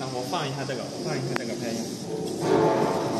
我放一下这个配音。